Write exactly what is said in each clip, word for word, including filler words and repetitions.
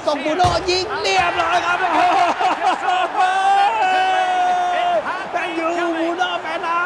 ส่งบูโน่ยิงเรียบร้อยครับโอ้โหแมนยูบูโน่แฟนไอ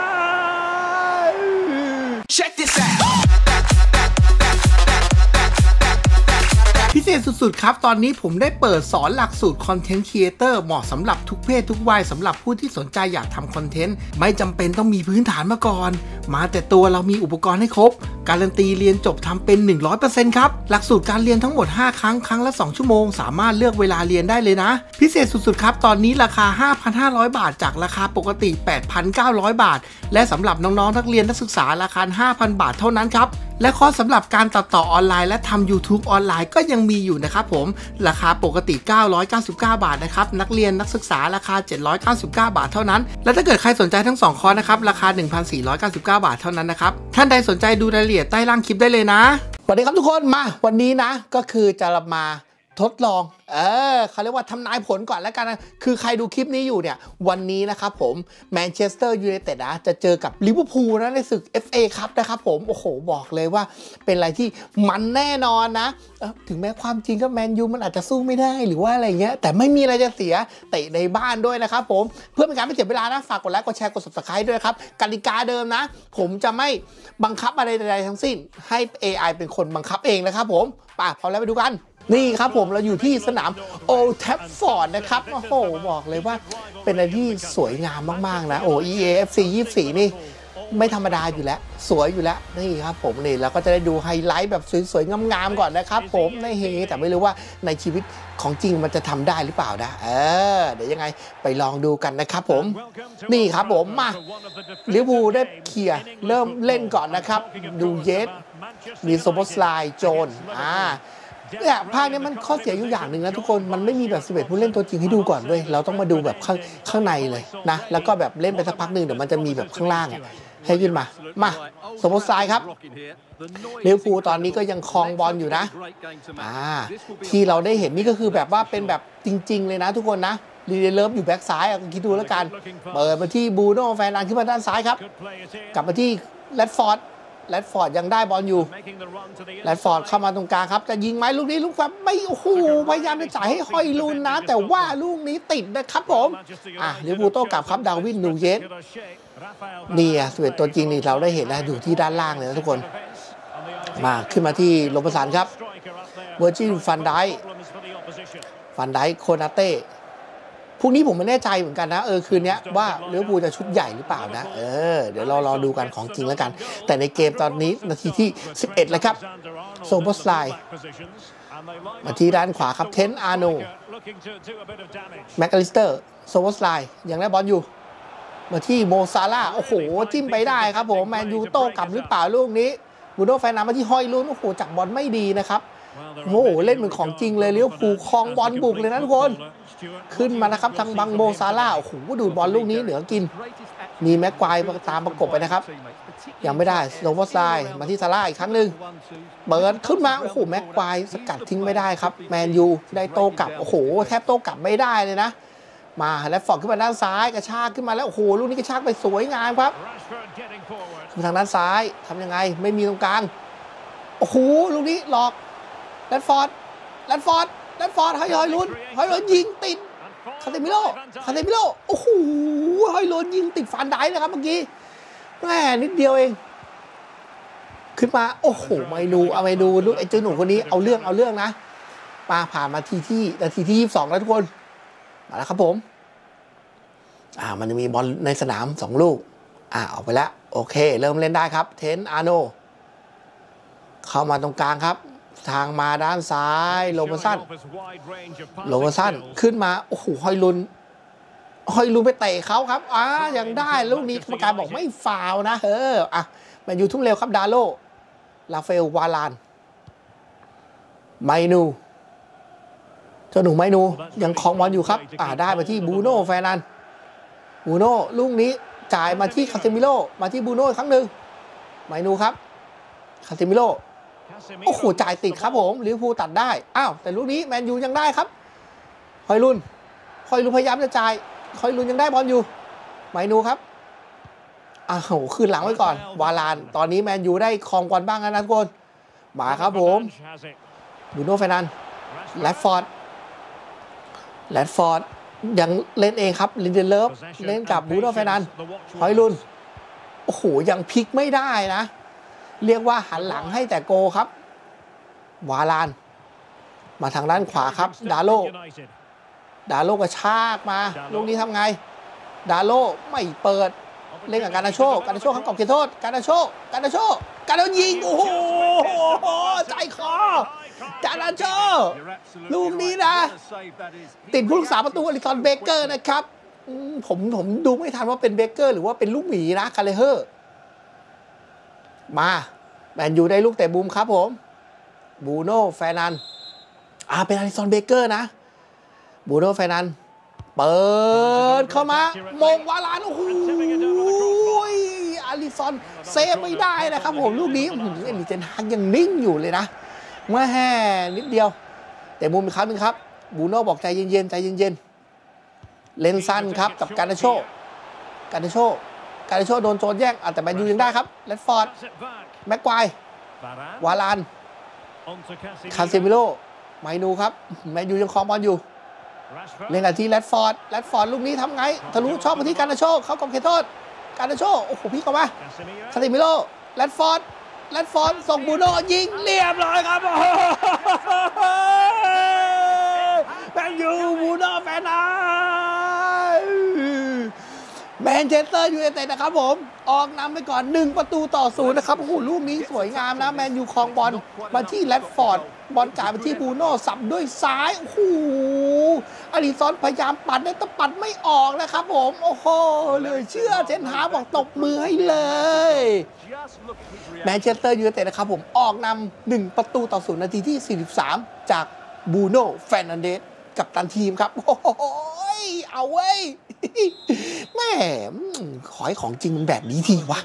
พิเศษสุดๆครับตอนนี้ผมได้เปิดสอนหลักสูตรคอนเทนต์ครีเอเตอร์เหมาะสำหรับทุกเพศทุกวัยสำหรับผู้ที่สนใจอยากทำคอนเทนต์ไม่จำเป็นต้องมีพื้นฐานมาก่อนมาแต่ตัวเรามีอุปกรณ์ให้ครบการันตีเรียนจบทำเป็น หนึ่งร้อยเปอร์เซ็นต์ ครับหลักสูตรการเรียนทั้งหมดห้าครั้งครั้งละสองชั่วโมงสามารถเลือกเวลาเรียนได้เลยนะพิเศษสุดๆครับตอนนี้ราคา ห้าพันห้าร้อย บาทจากราคาปกติ แปดพันเก้าร้อย บาทและสำหรับน้องๆนักเรียนนักศึกษาราคา ห้าพัน บาทเท่านั้นครับและคอร์สสำหรับการตัดต่อออนไลน์และทำ YouTube ออนไลน์ก็ยังมีอยู่นะครับผมราคาปกติเก้าร้อยเก้าสิบเก้าบาทนะครับนักเรียนนักศึกษาราคาเจ็ดร้อยเก้าสิบเก้าบาทเท่านั้นและถ้าเกิดใครสนใจทั้งสองคอร์สนะครับราคา หนึ่งพันสี่ร้อยเก้าสิบเก้าบาทเท่านั้นนะครับท่านใดสนใจดูรายละเอียดใต้ล่างคลิปได้เลยนะสวัสดีครับทุกคนมาวันนี้นะก็คือจะมาทดลองเออเขาเรียกว่าทำนายผลก่อนแล้วกันนะคือใครดูคลิปนี้อยู่เนี่ยวันนี้นะครับผมแมนเชสเตอร์ยูไนเต็ดนะจะเจอกับลิเวอร์พูลนะในศึก เอฟ เอ ครับนะครับผมโอ้โหบอกเลยว่าเป็นอะไรที่มันแน่นอนนะถึงแม้ความจริงก็แมนยูมันอาจจะสู้ไม่ได้หรือว่าอะไรเงี้ยแต่ไม่มีอะไรจะเสียเตะในบ้านด้วยนะครับผมเพื่อเป็นการไม่เสียเวลานะฝากกดไลค์กดแชร์กด ซับสไครบ์ ด้วยครับกติกาเดิมนะผมจะไม่บังคับอะไรใดๆทั้งสิ้นให้ เอ ไอ เป็นคนบังคับเองนะครับผมป่ะพร้อมแล้วไปดูกันนี่ครับผมเราอยู่ที่สนามโอลด์แทฟฟอร์ดนะครับโอ้โหบอกเลยว่าเป็นอะไรที่สวยงามมากๆนะโอ้ อี เอ เอฟ ซี ยี่สิบสี่นี่ไม่ธรรมดาอยู่แล้วสวยอยู่แล้วนี่ครับผมนี่เราก็จะได้ดูไฮไลท์แบบสวยๆงามๆก่อนนะครับผมในเฮแต่ไม่รู้ว่าในชีวิตของจริงมันจะทำได้หรือเปล่านะเออเดี๋ยวยังไงไปลองดูกันนะครับผมนี่ครับผมมาลิเวอร์พูลได้เคลียร์เริ่มเล่นก่อนนะครับดูเยสมีโซโบสไลโจนอ่าเนี่ยภาคนี้มันข้อเสียอยู่อย่างหนึ่งนะทุกคนมันไม่มีแบบสิบเอ็ดผู้เล่นตัวจริงให้ดูก่อนด้วยเราต้องมาดูแบบข้างข้างในเลยนะแล้วก็แบบเล่นไปสักพักหนึ่งเดี๋ยวมันจะมีแบบข้างล่างให้ขึ้นมามาสมมติทรายครับลิเวอร์พูลตอนนี้ก็ยังครองบอลอยู่นะอ่าที่เราได้เห็นนี่ก็คือแบบว่าเป็นแบบจริงๆเลยนะทุกคนนะลีเดเลิฟอยู่แบ็กซ้ายคิดดูแล้วกันเปิดมาที่บูโน่แฟนนันขึ้นมาด้านซ้ายครับกลับมาที่แรดฟอร์ดแรดฟอร์ดยังได้บอลอยู่แรดฟอร์ดเข้ามาตรงกลางครับจะยิงไหมลูกนี้ลูกแบบไม่โอ้โหพยายามจะจ่ายให้ฮอยลุนนะแต่ว่าลูกนี้ติดนะครับผมอ่ะลิเวอร์พูลโต้กลับครับดาวินนูเยสนี่อ่ะสเวตตัวจริงนี่เราได้เห็นนะอยู่ที่ด้านล่างเลยนะทุกคนมาขึ้นมาที่โรบสันครับเวอร์จินฟันไดฟันไดโคนาเต้พรุ่งนี้ผมไม่แน่ใจเหมือนกันนะเออคืนนี้ว่าลิเวอร์พูลจะชุดใหญ่หรือเปล่านะเออเดี๋ยวเรารอดูกันของจริงแล้วกันแต่ในเกมตอนนี้นาทีที่สิบเอ็ดเลยครับโซโบสไลมาที่ด้านขวาครับเทนอาร์โนแม็กอลิสเตอร์โซโบสไลยังได้บอลอยู่มาที่โมซาร่าโอ้โหจิ้มไปได้ครับผมแมนยูโต้กลับหรือเปล่าลูกนี้บูโน่แฟนนามาที่ฮอยลุนโอ้โหจับบอลไม่ดีนะครับโอ้โหเล่นเหมือนของจริงเลยลิเวอร์พูลครองบอลบุกเลยนะทุกคนขึ้นมานะครับทางบังโมซาร่าโอ้โหดูดบอลลูกนี้เหนือกินมีแม็กควายตามประกบไปนะครับยังไม่ได้โนวอสไลมาที่ซาร่าอีกครั้งหนึ่งเปิดขึ้นมาโอ้โหแม็กควายสกัดทิ้งไม่ได้ครับแมนยูได้โต้กลับโอ้โหแทบโต้กลับไม่ได้เลยนะมาแล้วฟอร์ดขึ้นมาด้านซ้ายกระชากขึ้นมาแล้วโอ้โหลูกนี้กระชากไปสวยงามครับทางด้านซ้ายทำยังไงไม่มีตรงกลางโอ้โหลูกนี้หลอกแรดฟอร์ดแรดฟอร์ดแรดฟอร์ดให้ฮอยลุนฮอยลุนยิงติดคาเตมิโลคาเตมิโลโอ้โหฮอยลุนยิงติดฟันได้นะครับเมื่อกี้แม่นิดเดียวเองขึ้นมาโอ้โหไม่ดูเอาไปดูลูกไอ้เจ้าหนุ่มคนนี้เอาเรื่องเอาเรื่องนะมาผ่านมาทีที่นาทีที่ยี่สิบสองแล้วทุกคนมาแล้วครับผมอ่ามันจะมีบอลในสนามสองลูกอ่าออกไปแล้วโอเคเริ่มเล่นได้ครับเทนอาร์โนเข้ามาตรงกลางครับทางมาด้านซ้ายโรเบอร์สันโรเบอร์สันขึ้นมาโอ้โหฮอยลุนฮอยลุนไปเตะเขาครับอ่ายังได้ลูกนี้กรรมการบอกไม่ฟาวนะเอออ่ะแมนยูทุ่มเร็วครับดาโลลาเฟลวาลานไมนูเจ้าหนูไมนูยังคลองบอลอยู่ครับอ่าได้มาที่บูโน่แฟนันบูโน่ลูกนี้จ่ายมาที่คาเซมิโลมาที่บูโน่ครั้งหนึ่งไมนูครับคาเซมิโลโอ้โหจ่ายติดครับผมลิเวอร์พูลตัดได้อ้าวแต่ลูกนี้แมนยูยังได้ครับฮอยลุนฮอยลุนพยายามจะจ่ายฮอยลุนยังได้บอลอยู่ไมนูครับอ้าวขึ้นหลังไว้ก่อนวาลานตอนนี้แมนยูได้ครองบอลบ้างแล้วนะทุกคนมาครับผมบูโน่เฟร์นันแรดฟอร์ดแรดฟอร์ดยังเล่นเองครับลินเดเลฟเล่นกับบูโน่เฟร์นันฮอยลุนโอ้โหยังพลิกไม่ได้นะเรียกว่าหันหลังให้แต่โกครับวาลานมาทางด้านขวาครับดาโลดาโลกระชากมาลูกนี้ทำไงดาโลไม่เปิดเล่นกับการนาโชการนาโชข้างกรอบเขตโทษการนาโชการนาโชการนายิงโอ้โหใจคอการนาโชลูกนี้นะติดผู้รักษาประตูอลิซอนเบเกอร์นะครับผมผมดูไม่ทันว่าเป็นเบเกอร์หรือว่าเป็นลูกหมีนะคาเลเฮอร์มาแมนยูได้ลูกเตะบูมครับผมบูโน่แฟร์นันอ่าเป็นอลิซอนเบเกอร์นะบูโน่แฟร์นันเปิดเข้ามามงวาลานโอ้โหอลิซอนเซฟไม่ได้นะครับผมลูกนี้เอ็นดิเจนฮากยังนิ่งอยู่เลยนะเมื่อแห่นิดเดียวแต่มุมอีกครั้งนึงครับบูโน่บอกใจเย็นๆใจเย็นๆเลนสั้นครับกับการนาโชการนาโชการนาโชโดนโจนแย่งแต่แมนยูยังได้ครับแรดฟอร์ดแม็กควายวาลานคาเซมิโลไมนูครับแมนยูยังครองบอลอยู่เล่นกันที่แรดฟอร์ดแรดฟอร์ดลูกนี้ทำไงทะลุชอบมาที่การนาโชเขากองเขตโทษการนาโชโอ้โหพี่เข้ามาคาเซมิโลแรดฟอร์ดแรดฟอร์ดส่งบูโน่ยิงเรียบร้อยครับแมนยูบูโน่แฟนนาแมนเชสเตอร์ยูไนเต็ดนะครับผมออกนำไปก่อนหนึ่งประตูต่อศูนย์นะครับโอ้โหลูกนี้สวยงามนะแมนยูครองบอลมาที่แรดฟอร์ดบอลจ่ายไปที่บูโน่สับด้วยซ้ายโอ้โหอลิซอนพยายามปัดได้แต่ปัดไม่ออกนะครับผมโอ้โหเลยเชื่อเทนฮากบอกตบมือให้เลยแมนเชสเตอร์ยูไนเต็ดนะครับผมออกนำหนึ่งประตูต่อศูนย์นาทีที่สี่สิบสามจากบูโน่แฟร์นันเดสกับตันทีมครับโอ้โหเอาเว้ยแม่ขอให้ของจริงมันแบบนี้ทีวะ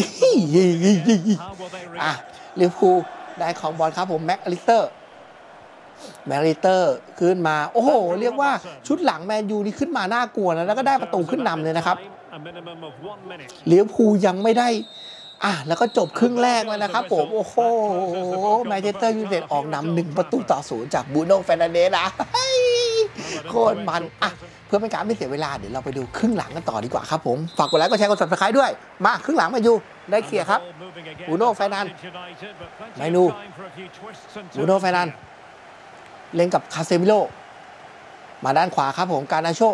อ่ะลิเวอร์พูลได้ของบอลครับผมแม็กอลิสเตอร์แม็กอลิสเตอร์ขึ้นมาโอ้โหเรียกว่าชุดหลังแมนยูนี่ขึ้นมาน่ากลัวนะแล้วก็ได้ประตูขึ้นนำเลยนะครับลิเวอร์พูลยังไม่ได้อ่ะแล้วก็จบครึ่งแรกเลยนะครับผมโอ้โหแมนเชสเตอร์ยูไนเต็ดออกนำหนึ่งประตูต่อศูนย์จากบูโน่แฟร์นันเดสนะโคตรมันอ่ะเพื่อไม่การไม่เสียเวลาเดี๋ยวเราไปดูครึ่งหลังกันต่อดีกว่าครับผมฝากกดไลค์กดแชร์กด ซับสไครบ์ ด้วยมาครึ่งหลังมาอยู่ได้เคลียร์ครับบูโน่แฟร์นันไมนูบูโน่แฟร์นันเล่นกับคาเซมิโลมาด้านขวาครับผมการนาโช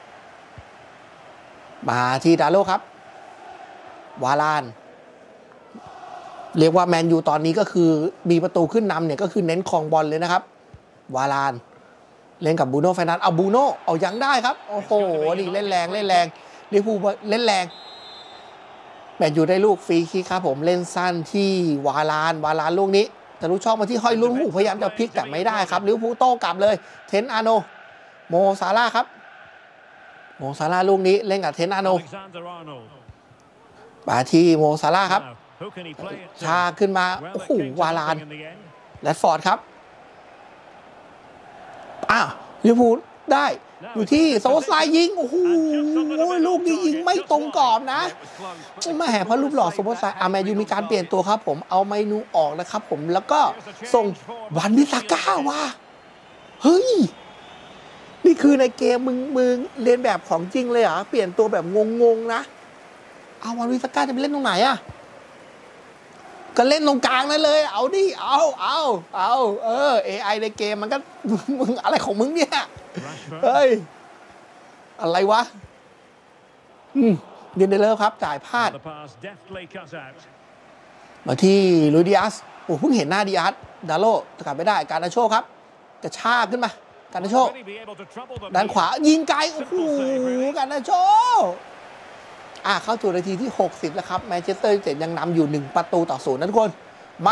มาที่ดาโลครับวาลานเรียกว่าแมนยูตอนนี้ก็คือมีประตูขึ้นนำเนี่ยก็คือเน้นครองบอลเลยนะครับวาลานเล่นกับบูโน่แฟร์นันเอาบูโน่เอายังได้ครับโอ้โหนี่เล่นแรงเล่นแรงลิเวอร์พูลเล่นแรงแมนยูได้ลูกฟรีคิกครับผมเล่นสั้นที่วาลานวาลานลูกนี้แต่ลูกช่องมาที่ห้อยลุ้นหูพยายามจะพลิกแต่ไม่ได้ครับลิเวอร์พูลโต้กลับเลยเทนอาโนโมซาร่าครับโมซาร่าลูกนี้เล่นกับเทนอาโนมาที่โมซาร่าครับชาขึ้นมาโอ้โหวาลานแรดฟอร์ดครับอ้าวลิเวอร์พูลได้อยู่ที่โซสไลยิงโอ้โหลูกนี้ยิงไม่ตรงกรอบนะไม่แห่เพราะรูปหล่อโซสไลอาแมนยูมีการเปลี่ยนตัวครับผมเอาไมนูออกนะครับผมแล้วก็ส่งวันบิซาก้าว่ะเฮ้ยนี่คือในเกมมึงมึงเรียนแบบของจริงเลยเหรอเปลี่ยนตัวแบบงงๆนะเอาวันบิซาก้าจะไปเล่นตรงไหนอะก็เล่นตรงกลางนั่นเลยเอาดิเอาเอาเอาเออ เอ ไอ ในเกมมันก็มึงอะไรของมึงเนี่ยเฮ้ยอะไรวะอืมเดนเดเลอร์ครับจ่ายพลาดมาที่ลุยดิอัสโอ้เพิ่งเห็นหน้าดิอัสดาโลจะกลับไม่ได้การนาโชครับกระชากขึ้นมาการนาโชด้านขวายิงไกลโอ้โหการนาโชอ่ะเข้าสู่นาทีที่หกสิบแล้วครับแมนเชสเตอร์ยูไนเต็ดยังนำอยู่หนึ่งประตูต่อศูนย์นะทุกคนมา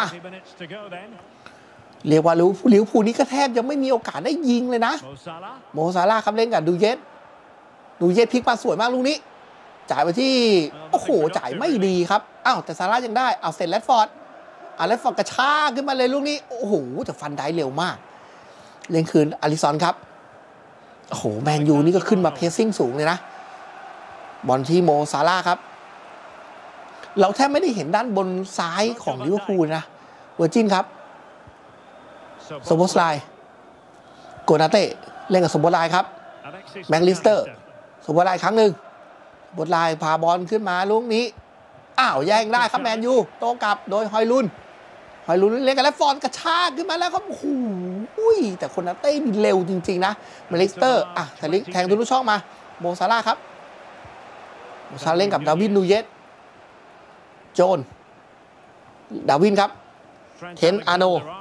เรียกว่าลิเวอร์พูลนี้ก็แทบยังไม่มีโอกาสได้ยิงเลยนะโมซาร่าครับเล่นกับดูเยสดูเยสพลิกมาสวยมากลูกนี้จ่ายไปที่โอ้โหจ่ายไม่ดีครับอ้าวแต่ซาร่ายังได้เอาเสร็จแรดฟอร์ดอ่ะแรดฟอร์ดกระชากขึ้นมาเลยลูกนี้โอ้โหแต่ฟันได้เร็วมากเล่นคืนอลิซอนครับโอ้โหแมนยูนี่ก็ขึ้นมาเพสซิ่งสูงเลยนะบอลที่โมซาร่าครับเราแทบไม่ได้เห็นด้านบนซ้ายของลิเวอร์พูลนะเวอร์จินครับโซโบสไลโกนาเต้เล่นกับโซโบสไลครับแม็กลิสเตอร์สุบไลครั้งหนึ่งบทลายพาบอลขึ้นมาลูกนี้อ้าวแย่งได้ครับแมนยูโต้กลับโดยฮอยลุนฮอยลุนเล่นกันแล้วฟอนกระชากขึ้นมาแล้วครับโอ้โหแต่คนนั้นเต้นเร็วจริงๆนะแม็กลิสเตอร์อ่ะแทงแทงทะลุช่องมาโมซาร่าครับโมซาร่าเล่นกับดาวินนูเยสโจนดาวินครับเทนอาโน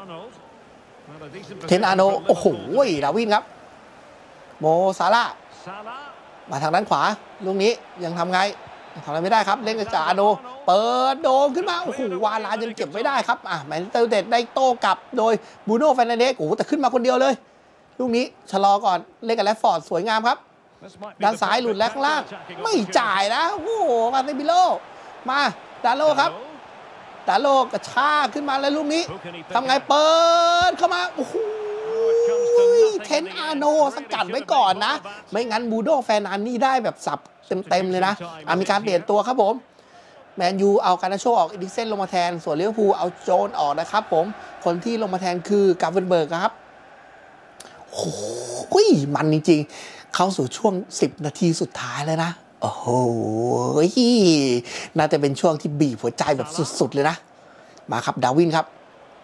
เทนอาโนโอ้โหดาวินครับโมซาร่ามาทางด้านขวาลูกนี้ยังทำไงทำอะไรไม่ได้ครับเล่นกับจาอาโนเปิดโดนขึ้นมาโอ้โหวาลายังเก็บไม่ได้ครับอ่ะแมนเชสเตอร์ยูไนเต็ดได้โต้กลับโดยบูโน่เฟร์นันเดสโอ้โหแต่ขึ้นมาคนเดียวเลยลูกนี้ชะลอก่อนเล่นกับแรดฟอร์ดสวยงามครับด้านซ้ายหลุดแล้วข้างล่างไม่จ่ายนะโอ้โหมาเซบิโลมาดาโลครับดาโลกระชากขึ้นมาแล้วลูกนี้ทำไงเปิดเข้ามาโอ้โหเทนอาโนสกัดไว้ก่อนนะไม่งั้นบูโน่แฟนอันนี่ได้แบบสับเต็มๆเลยนะมีการเปลี่ยนตัวครับผมแมนยูเอาการนาโชออกอีดิเซนลงมาแทนส่วนลิเวอร์พูลเอาโจนออกนะครับผมคนที่ลงมาแทนคือกาเวนเบิร์กครับโอ้ยมันจริงๆเข้าสู่ช่วงสิบนาทีสุดท้ายเลยนะโอ้โหน่าจะเป็นช่วงที่บีบหัวใจแบบสุดๆเลยนะมาครับดาวินครับ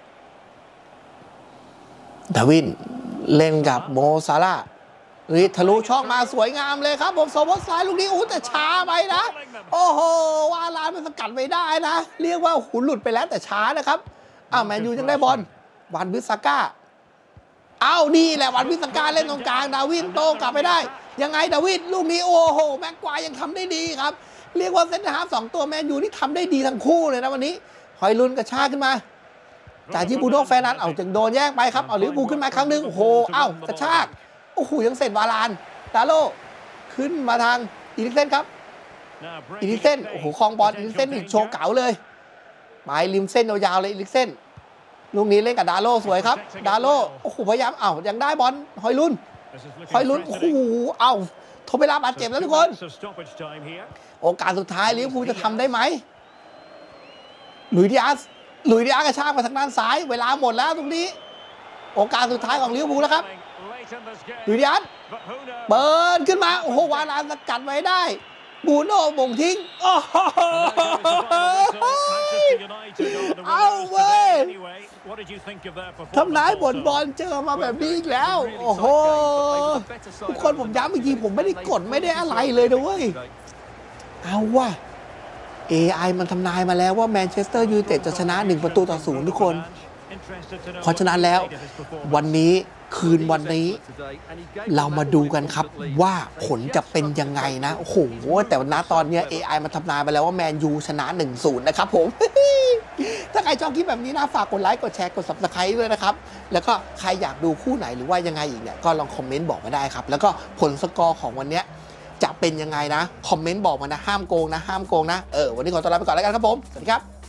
ดาวินเล่นกับโมซาร่ารีทะลุช่องมาสวยงามเลยครับผมโซบอสซ้ายลูกนี้อู้แต่ช้าไปนะโอ้โหวาลานมันสกัดไม่ได้นะเรียกว่าหูหลุดไปแล้วแต่ช้านะครับอ้าวแมนยูยังได้บอลวันบิสก้าอ้าวนี่แหละวันบิสก้าเล่นตรงกลางดาวินโตกลับไปได้ยังไงดาวินลูกนี้โอ้โหแม็กควายยังทำได้ดีครับเรียกว่าเซนเตอร์ฮาล์ฟสองตัวแมนยูนี่ทำได้ดีทั้งคู่เลยนะวันนี้หอยลุนกระชากขึ้นมาจากที่บูโน่แฟนนั้นเอาจึงโดนแย่งไปครับเอาลิเวอร์พูลขึ้นมาครั้งนึงโอ้โหอ้าวกระชากโอ้โหยังเสร็จวาลานดาโลขึ้นมาทางอีลิเซนครับอีลิเซนโอ้โหคลองบอลอีลิเซนอีกโชว์เก๋าเลยหมายริมเส้นยาวๆเลยอีลิเซนลูกนี้เล่นกับดาโลสวยครับดาโลโอ้โหพยายามเอ้ายังได้บอลหอยลุนหอยลุนโอ้โหเอ้าโทเวลาบาดเจ็บแล้วทุกคนโอกาสสุดท้ายลิเวอร์พูลจะทำได้ไหมหลุยส์ดิอาสหลุยส์ดิอาสกระชากมาทางด้านซ้ายเวลาหมดแล้วตรงนี้โอกาสสุดท้ายของลิเวอร์พูลแล้วครับหลุยส์ดิอาสเปิดขึ้นมาโอ้โหวาลานสกัดไว้ได้บูโน่บ่งทิ้งโอ้โหเอาเว้ยทำร้ายบอลบอลเจอมาแบบนี้อีกแล้วโอ้โหทุกคนผมย้ำอีกทีผมไม่ได้กดไม่ได้อะไรเลยนะเว้ยเอาว่ะ เอ ไอ มันทำนายมาแล้วว่าแมนเชสเตอร์ยูไนเต็ดจะชนะหนึ่งประตูต่อศูนย์ทุกคนเพราะฉะนั้นแล้ววันนี้คืนวันนี้เรามาดูกันครับว่าผลจะเป็นยังไงนะโอ้โหแต่ณตอนนี้ เอ ไอ มันทำนายมาแล้วว่าแมนยูชนะ หนึ่งศูนย์ นะครับผมถ้าใครชอบคลิปแบบนี้นะฝากกดไลค์กดแชร์กด ซับสไครบ์ ด้วยนะครับแล้วก็ใครอยากดูคู่ไหนหรือว่ายังไงอีกเนี่ยก็ลองคอมเมนต์บอกมาได้ครับแล้วก็ผลสกอร์ของวันนี้จะเป็นยังไงนะคอมเมนต์บอกมานะห้ามโกงนะห้ามโกงนะเออวันนี้ขอตัวลาไปก่อนแล้วกันครับผมสวัสดีครับ